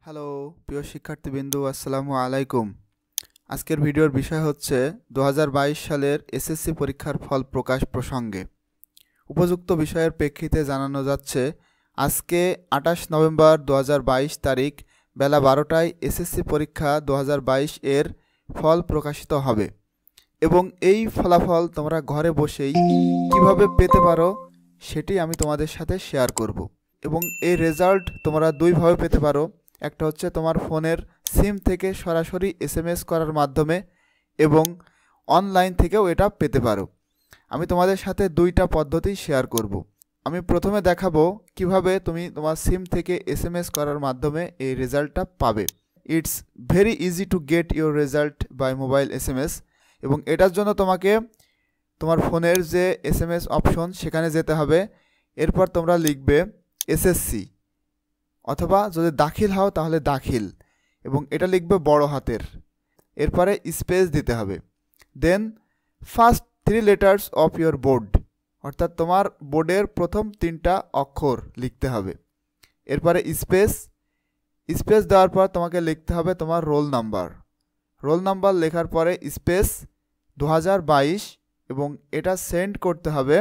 Hello প্রিয় শিক্ষার্থীবৃন্দু, আসসালামু আলাইকুম। আজকের ভিডিওর বিষয় হচ্ছে 2022 সালের এসএসসি পরীক্ষার ফল প্রকাশ প্রসঙ্গে। উপযুক্ত বিষয়ের প্রেক্ষিতে জানানো যাচ্ছে, আজকে 28 নভেম্বর 2022 তারিখ বেলা 12টায় এসএসসি পরীক্ষা 2022 এর ফল প্রকাশিত হবে এবং এই ফলাফল তোমরা ঘরে বসেই কিভাবে পেতে পারো সেটি আমি তোমাদের সাথে শেয়ার করব। এবং এই রেজাল্ট তোমরা দুইভাবে পেতে পারো। একটা হচ্ছে তোমার ফোনের সিম থেকে সরাসরি এসএমএস করার মাধ্যমে এবং অনলাইন থেকেও এটা পেতে পারো। আমি তোমাদের সাথে দুইটা পদ্ধতি শেয়ার করব। আমি প্রথমে দেখাবো কিভাবে তুমি তোমার সিম থেকে এসএমএস করার মাধ্যমে এই রেজাল্টটা পাবে। It's very easy to get your result by mobile SMS. এবং এটার জন্য তোমাকে তোমার ফোনের যে এসএমএস অপশন সেখানে যেতে হবে। এরপর তোমরা লিখবে এসএসসি, অথবা যদি দাখিল হও তাহলে দাখিল, এবং এটা লিখবে বড় হাতের। এরপরে স্পেস দিতে হবে। Then first 3 letters of your board, অর্থাৎ তোমার বোর্ডের প্রথম 3টা অক্ষর লিখতে হবে। এরপরে স্পেস দেওয়ার পর তোমাকে লিখতে হবে তোমার রোল নাম্বার লেখার পরে স্পেস 2022 এবং এটা সেন্ড করতে হবে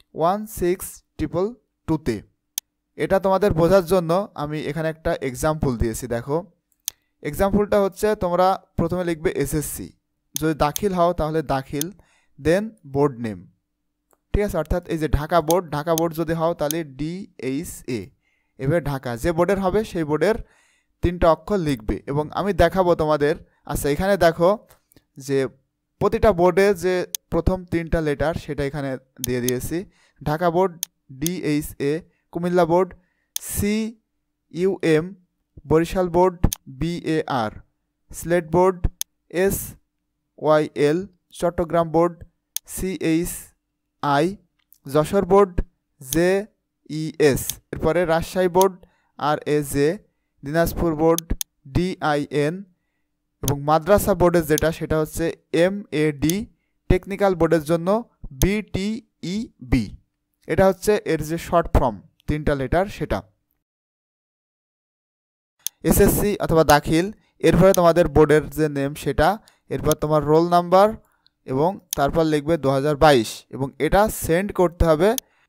16222-তে। এটা তোমাদের বোঝার জন্য আমি এখানে একটা এক্সাম্পল দিয়েছি। দেখো, এক্সাম্পলটা হচ্ছে তোমরা প্রথমে লিখবে এসএসসি, যদি দাখিল হও তাহলে দাখিল, দেন বোর্ড নেম, ঠিক আছে। অর্থাৎ এই যে ঢাকা বোর্ড যদি হও তাহলে DHA, এবার ঢাকা যে বোর্ডের হবে সেই বোর্ডের 3টা অক্ষর লিখবে। এবং আমি দেখাবো তোমাদের। আচ্ছা, এখানে দেখো যে প্রতিটা বোর্ডে যে প্রথম 3টা লেটার সেটা এখানে দিয়ে দিয়েছি। Dhaka board DHA, Comilla board CUM, Barishal board BAR, Sylhet board SYL, Chittagong board CHI, Jessore board JES, এরপরে Rajshahi board RAJ, Dinajpur board DIN, এবং মাদ্রাসা বোর্ডের যেটা সেটা হচ্ছে MAD, টেকনিক্যাল বোর্ডের জন্য BTEB। এটা হচ্ছে এর যে শর্ট ফর্ম 3টা লেটার সেটা। এসএসসি অথবা দাখিল, এরপরে তোমাদের বোর্ডের যে নেম সেটা, এরপর তোমার রোল নাম্বার এবং তারপর লিখবে 2022 এবং এটা সেন্ড করতে হবে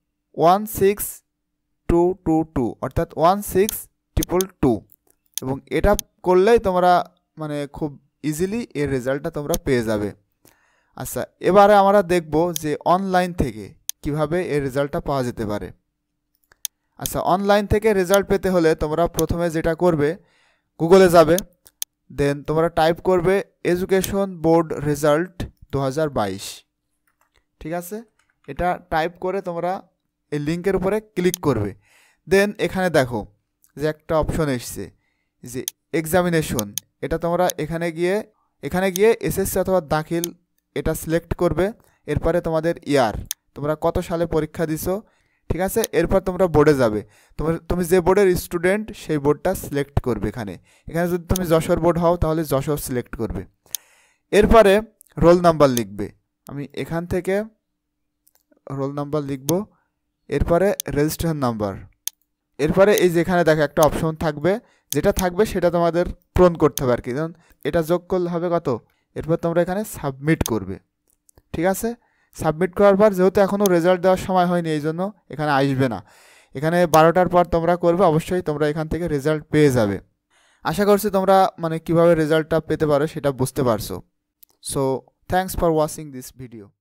16222, অর্থাৎ 16222, এবং এটা করলেই তোমরা মানে খুব ইজিলি এর রেজাল্টটা তোমরা পেয়ে যাবে। আচ্ছা, এবারে আমরা দেখব যে অনলাইন থেকে কিভাবে এর রেজাল্টটা পাওয়া যেতে পারে। আচ্ছা, অনলাইন থেকে রেজাল্ট পেতে হলে তোমরা প্রথমে যেটা করবে, গুগলে যাবে, দেন তোমরা টাইপ করবে এডুকেশন বোর্ড রেজাল্ট 2022, ঠিক আছে। এটা টাইপ করে তোমরা এই লিঙ্কের উপরে ক্লিক করবে। দেন এখানে দেখো যে একটা অপশন এসছে যে এক্সামিনেশন, এটা তোমরা এখানে গিয়ে এসএসসি অথবা দাখিল এটা সিলেক্ট করবে। এরপরে তোমাদের ইয়ার, তোমরা কত সালে পরীক্ষা দিছো, ঠিক আছে। এরপর তোমরা বোর্ডে যাবে, তুমি যে বোর্ডের স্টুডেন্ট সেই বোর্ডটা সিলেক্ট করবে। এখানে যদি তুমি যশোর বোর্ড হও তাহলে যশোর সিলেক্ট করবে। এরপরে রোল নাম্বার লিখবে, আমি এখান থেকে রোল নাম্বার লিখব। এরপরে রেজিস্ট্রেশন নাম্বার, এরপরে এই যেখানে দেখো একটা অপশন থাকবে, যেটা থাকবে সেটা তোমাদের পূরণ করতে হবে আর কি। যেমন এটা যোগ করলে হবে কত, এরপর তোমরা এখানে সাবমিট করবে, ঠিক আছে। সাবমিট করার পর যেহেতু এখনও রেজাল্ট দেওয়ার সময় হয়নি এই জন্য এখানে আসবে না। এখানে 12টার পর তোমরা করবে, অবশ্যই তোমরা এখান থেকে রেজাল্ট পেয়ে যাবে। আশা করছি তোমরা মানে কিভাবে রেজাল্টটা পেতে পারো সেটা বুঝতে পারছো। So thanks for watching this video.